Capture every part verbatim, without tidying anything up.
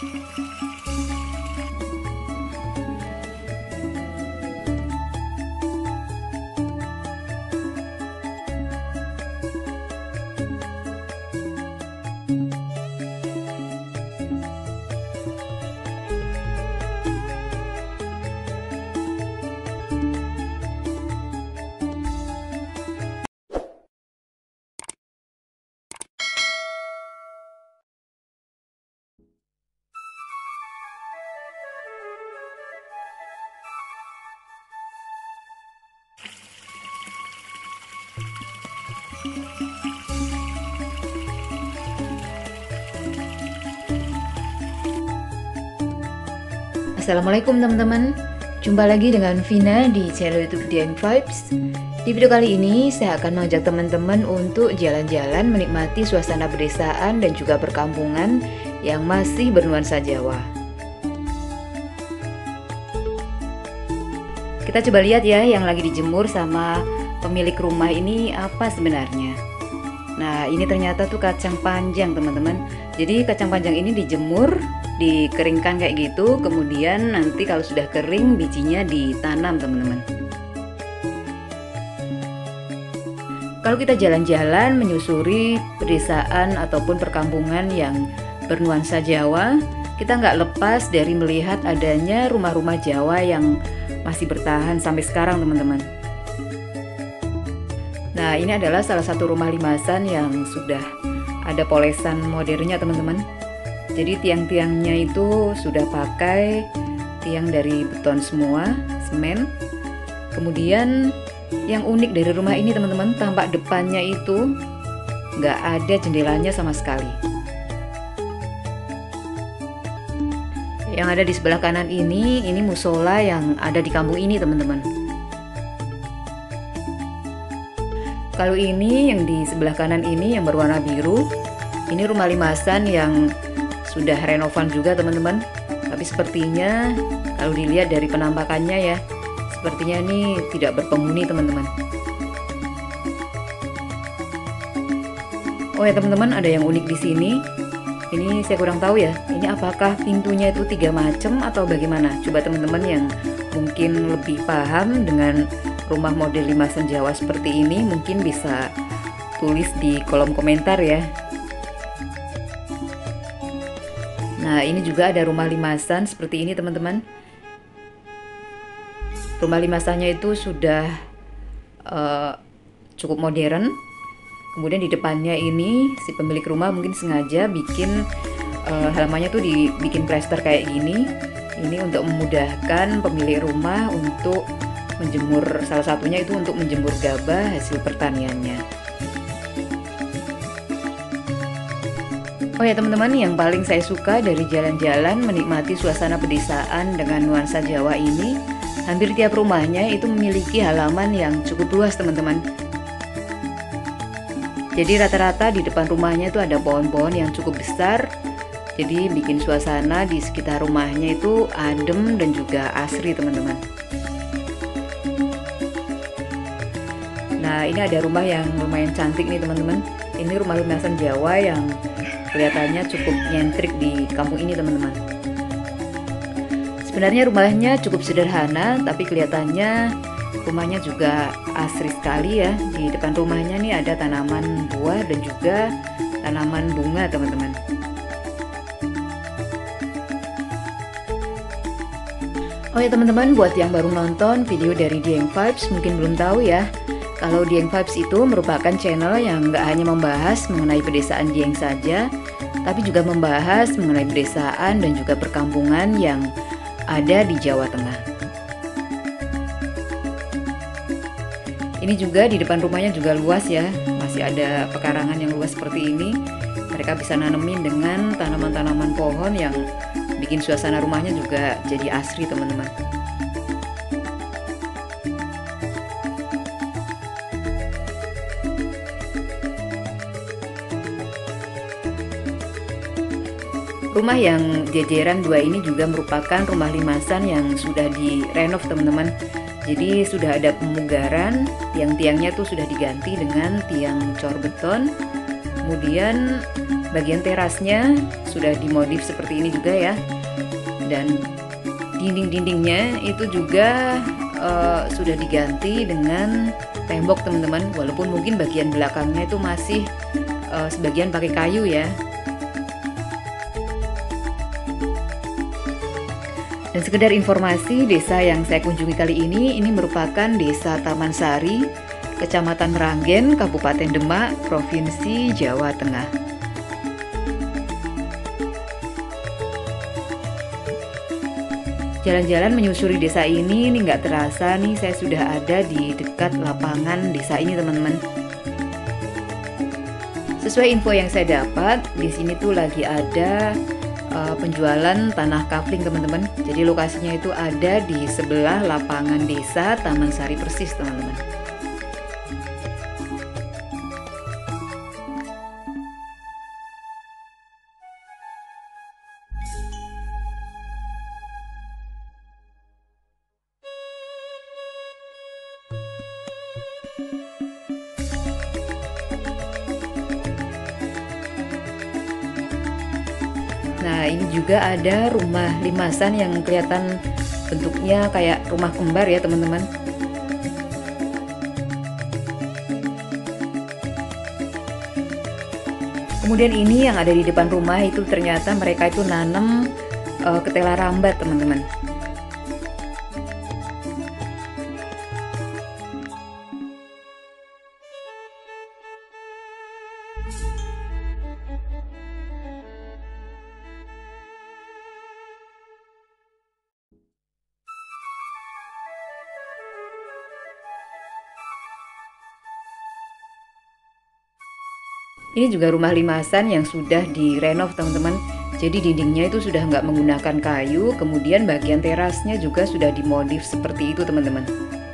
Assalamualaikum teman-teman, jumpa lagi dengan Vina di channel YouTube Dieng Vibes. Di video kali ini saya akan mengajak teman-teman untuk jalan-jalan menikmati suasana pedesaan dan juga perkampungan yang masih bernuansa Jawa. Kita coba lihat ya yang lagi dijemur sama pemilik rumah ini apa sebenarnya. Nah, ini ternyata tuh kacang panjang teman-teman. Jadi kacang panjang ini dijemur, dikeringkan kayak gitu, kemudian nanti kalau sudah kering bijinya ditanam teman-teman. Kalau kita jalan-jalan menyusuri pedesaan ataupun perkampungan yang bernuansa Jawa, kita nggak lepas dari melihat adanya rumah-rumah Jawa yang masih bertahan sampai sekarang teman-teman. Nah, ini adalah salah satu rumah limasan yang sudah ada polesan modernnya teman-teman. Jadi tiang-tiangnya itu sudah pakai tiang dari beton semua, semen. Kemudian yang unik dari rumah ini teman-teman, tampak depannya itu nggak ada jendelanya sama sekali. Yang ada di sebelah kanan ini, ini musola yang ada di kampung ini teman-teman. Kalau ini yang di sebelah kanan ini yang berwarna biru, ini rumah limasan yang sudah renovan juga teman-teman. Tapi sepertinya kalau dilihat dari penampakannya ya, sepertinya ini tidak berpenghuni teman-teman. Oh ya teman-teman, ada yang unik di sini. Ini saya kurang tahu ya, ini apakah pintunya itu tiga macam atau bagaimana? Coba teman-teman yang mungkin lebih paham dengan rumah model limasan Jawa seperti ini mungkin bisa tulis di kolom komentar ya. Nah, ini juga ada rumah limasan seperti ini teman-teman. Rumah limasannya itu sudah uh, cukup modern. Kemudian di depannya ini si pemilik rumah mungkin sengaja bikin uh, halamannya tuh dibikin plester kayak gini. Ini untuk memudahkan pemilik rumah untuk menjemur, salah satunya itu untuk menjemur gabah hasil pertaniannya. Oh ya teman-teman, yang paling saya suka dari jalan-jalan menikmati suasana pedesaan dengan nuansa Jawa ini, hampir tiap rumahnya itu memiliki halaman yang cukup luas teman-teman. Jadi rata-rata di depan rumahnya itu ada pohon-pohon yang cukup besar. Jadi bikin suasana di sekitar rumahnya itu adem dan juga asri teman-teman. Nah, ini ada rumah yang lumayan cantik nih teman-teman. Ini rumah limasan Jawa yang kelihatannya cukup nyentrik di kampung ini teman-teman. Sebenarnya rumahnya cukup sederhana, tapi kelihatannya rumahnya juga asri sekali ya. Di depan rumahnya nih ada tanaman buah dan juga tanaman bunga teman-teman. Oh ya teman-teman, buat yang baru nonton video dari Dieng Vibes mungkin belum tahu ya, kalau Dieng Vibes itu merupakan channel yang nggak hanya membahas mengenai pedesaan Dieng saja, tapi juga membahas mengenai pedesaan dan juga perkampungan yang ada di Jawa Tengah. Ini juga di depan rumahnya juga luas ya, masih ada pekarangan yang luas seperti ini. Mereka bisa nanemin dengan tanaman-tanaman pohon yang bikin suasana rumahnya juga jadi asri teman-teman. Rumah yang jejeran dua ini juga merupakan rumah limasan yang sudah direnov teman-teman. Jadi sudah ada pemugaran, tiang-tiangnya tuh sudah diganti dengan tiang cor beton. Kemudian bagian terasnya sudah dimodif seperti ini juga ya. Dan dinding-dindingnya itu juga uh, sudah diganti dengan tembok teman-teman. Walaupun mungkin bagian belakangnya itu masih uh, sebagian pakai kayu ya. Dan sekedar informasi, desa yang saya kunjungi kali ini, ini merupakan Desa Taman Sari, Kecamatan Meranggen, Kabupaten Demak, Provinsi Jawa Tengah. Jalan-jalan menyusuri desa ini, ini nggak terasa nih saya sudah ada di dekat lapangan desa ini teman-teman. Sesuai info yang saya dapat, di sini tuh lagi ada Uh, penjualan tanah kafling teman-teman. Jadi lokasinya itu ada di sebelah lapangan desa Taman Sari persis teman-teman. Nah, ini juga ada rumah limasan yang kelihatan bentuknya kayak rumah kembar ya teman-teman. Kemudian ini yang ada di depan rumah itu ternyata mereka itu nanam uh, ketela rambat teman-teman. Ini juga rumah limasan yang sudah direnov teman-teman. Jadi dindingnya itu sudah nggak menggunakan kayu, kemudian bagian terasnya juga sudah dimodif seperti itu teman-teman.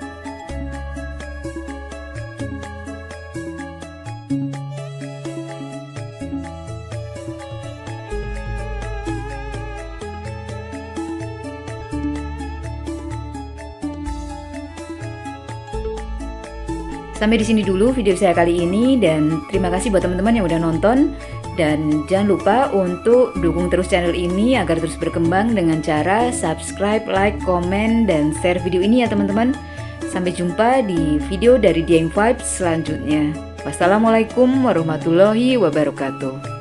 Sampai di sini dulu video saya kali ini, dan terima kasih buat teman-teman yang udah nonton. Dan jangan lupa untuk dukung terus channel ini agar terus berkembang dengan cara subscribe, like, komen, dan share video ini ya teman-teman. Sampai jumpa di video dari Dieng Vibes selanjutnya. Wassalamualaikum warahmatullahi wabarakatuh.